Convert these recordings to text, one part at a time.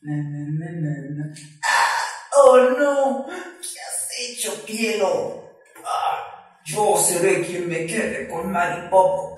Na, na, na, na, na. ¡Oh, no! ¿Qué has hecho, Pielo? Yo seré quien me quede con Maripopo.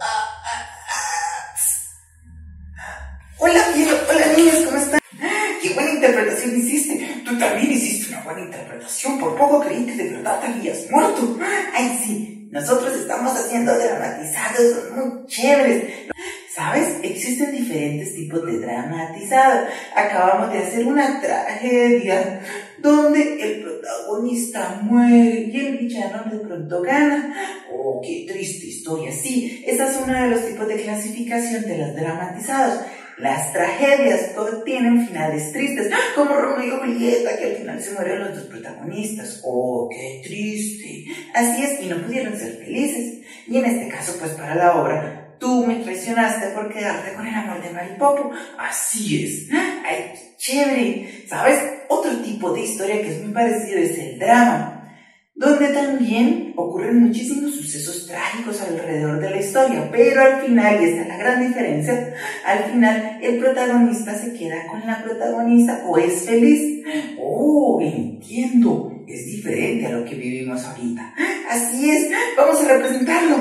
Hola, Pielo. Hola, niños, ¿cómo están? ¡Qué buena interpretación hiciste! Tú también hiciste una buena interpretación. Por poco creí que de verdad te habías muerto. ¡Ay, sí! Nosotros estamos haciendo dramatizados, son muy chéveres. ¿Sabes? Existen diferentes tipos de dramatizado. Acabamos de hacer una tragedia donde el protagonista muere y el villano de pronto gana. ¡Oh, qué triste historia! Sí, esta es uno de los tipos de clasificación de los dramatizados. Las tragedias todas tienen finales tristes, como Romeo y Julieta, que al final se mueren los dos protagonistas. ¡Oh, qué triste! Así es, y no pudieron ser felices. Y en este caso, pues para la obra, tú me traicionaste por quedarte con el amor de Maripopo. Así es. ¡Ay, qué chévere! ¿Sabes? Otro tipo de historia que es muy parecido es el drama, donde también ocurren muchísimos sucesos trágicos alrededor de la historia, pero al final, y esta es la gran diferencia, al final el protagonista se queda con la protagonista o es feliz. ¡Oh, entiendo! Es diferente a lo que vivimos ahorita. Así es, vamos a representarlo.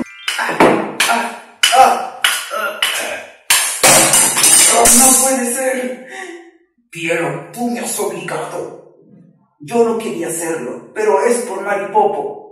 ¡No puede ser! Pielo, tú me has obligado. Yo no quería hacerlo, pero es por Maripopo.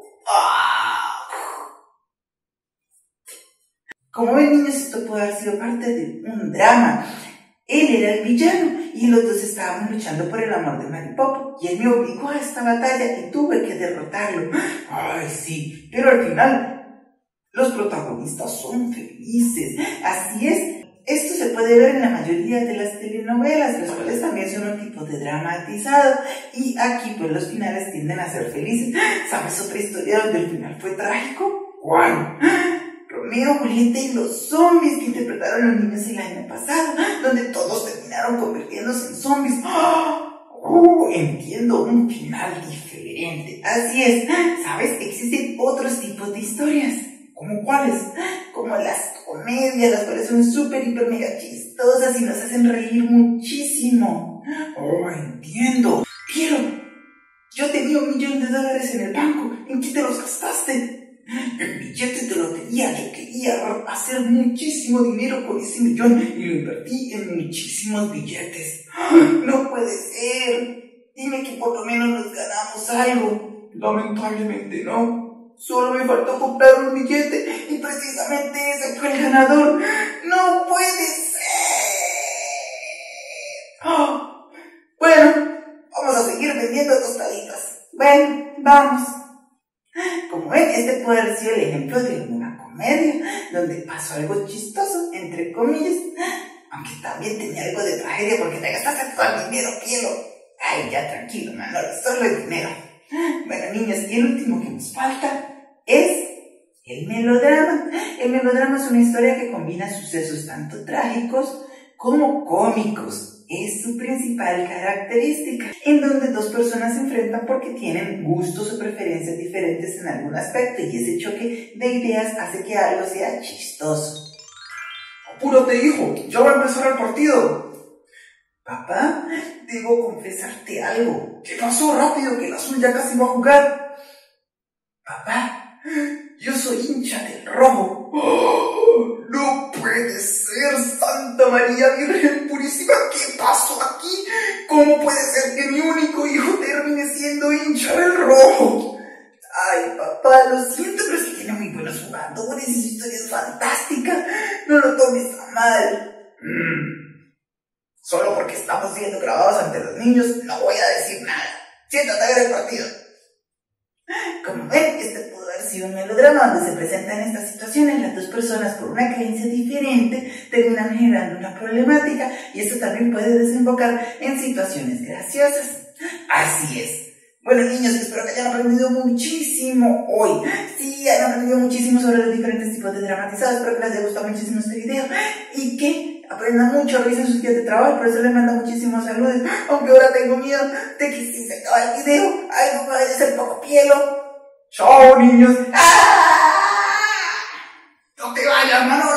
Como ven, niños, esto puede haber sido parte de un drama. Él era el villano y los dos estaban luchando por el amor de Maripopo y él me obligó a esta batalla y tuve que derrotarlo. Ay, sí, pero al final los protagonistas son felices. Así es. Esto se puede ver en la mayoría de las telenovelas, las cuales también son un tipo de dramatizado, y aquí pues los finales tienden a ser felices. ¿Sabes otra historia donde el final fue trágico? ¿Cuál? Romeo, Julieta y los zombies que interpretaron los niños el año pasado, donde todos terminaron convirtiéndose en zombies. Entiendo, un final diferente. Así es. ¿Sabes? Existen otros tipos de historias. ¿Cómo cuáles? Como las comedias, las cuales son súper, hiper, mega chistosas y nos hacen reír muchísimo. Oh, entiendo. Piero, yo tenía $1.000.000 en el banco. ¿En qué te los gastaste? En billetes de lotería. Yo quería hacer muchísimo dinero con ese millón y lo invertí en muchísimos billetes. No puede ser. Dime que por lo menos nos ganamos algo. Lamentablemente no. Solo me faltó comprar un billete y precisamente ese fue el ganador. ¡No puede ser! Bueno, vamos a seguir vendiendo tostaditas. Bueno, vamos. Como ven, este puede haber sido el ejemplo de una comedia donde pasó algo chistoso, entre comillas, aunque también tenía algo de tragedia porque te gastaste todo el dinero, Pielo. Ay, ya tranquilo, Manolo, solo el dinero. Bueno, niños, y el último que nos falta es el melodrama. El melodrama es una historia que combina sucesos tanto trágicos como cómicos. Es su principal característica, en donde dos personas se enfrentan porque tienen gustos o preferencias diferentes en algún aspecto, y ese choque de ideas hace que algo sea chistoso. ¡Apúrate, hijo! ¡Ya va a empezar el partido! Papá, debo confesarte algo. ¿Qué pasó? Rápido, que el azul ya casi va a jugar. Papá, yo soy hincha del rojo. ¡Oh! ¡No puede ser! ¡Santa María Virgen Purísima! ¿Qué pasó aquí? ¿Cómo puede ser que mi único hijo termine siendo hincha del rojo? Ay, papá, lo siento, pero es que tiene muy buenos jugadores y su historia es fantástica. No lo tomes a mal. Solo porque estamos siendo grabados ante los niños, no voy a decir nada. Siéntate a ver el partido. Como ven, este pudo haber sido un melodrama donde se presentan estas situaciones. Las dos personas, por una creencia diferente, terminan generando una problemática, y esto también puede desembocar en situaciones graciosas. Así es. Bueno, niños, espero que hayan aprendido muchísimo hoy. Sí, han aprendido muchísimo sobre los diferentes tipos de dramatizados. Espero que les haya gustado muchísimo este video y que aprendan mucho, revisen sus días de trabajo. Por eso les mando muchísimos saludos, aunque ahora tengo miedo de que si se acaba el video, algo me vaya a hacer poco Pielo. ¡Chao, niños! ¡Ah! ¡No te vayas, mano!